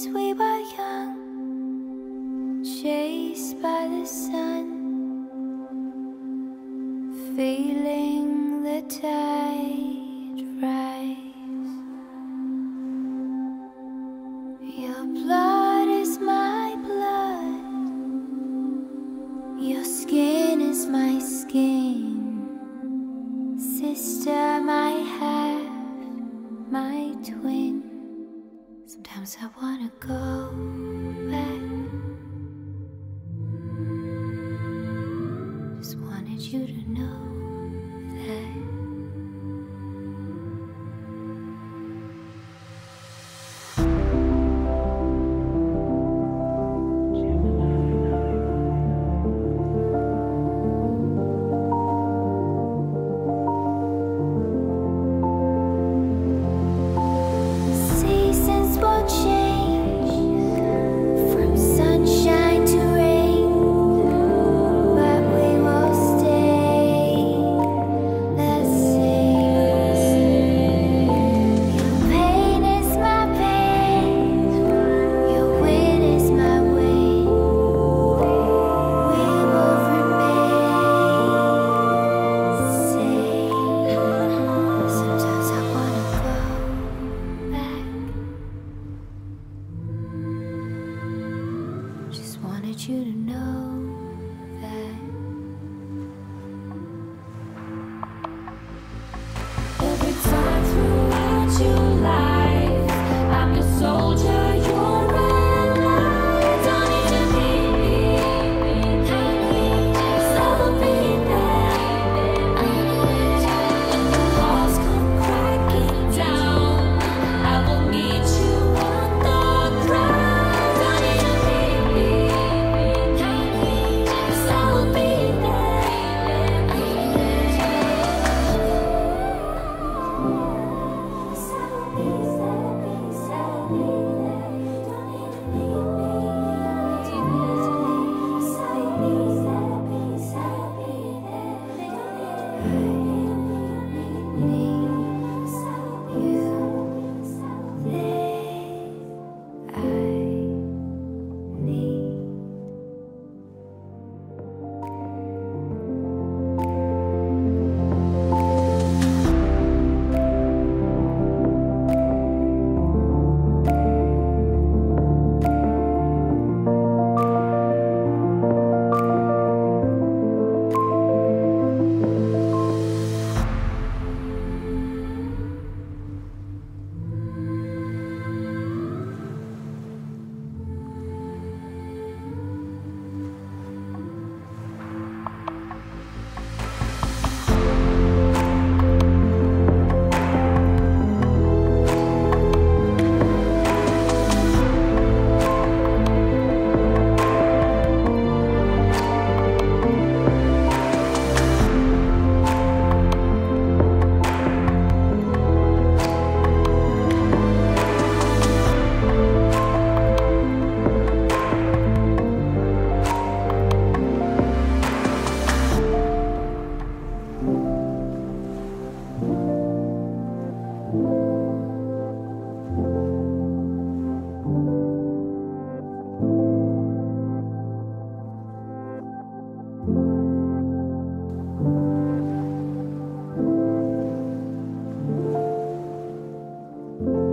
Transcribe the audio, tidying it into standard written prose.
Since we were young, chased by the sun, feeling the tide rise. Your blood is my blood, your skin is my skin. Sister, my half, my twin. Sometimes I wanna go back. Just wanted you to know that. Wanted you to know that. Every time throughout your life, I'm your soldier, you're alive. Don't need to be so be there. When the walls come cracking down, I will meet you on the ground. Don't need to be I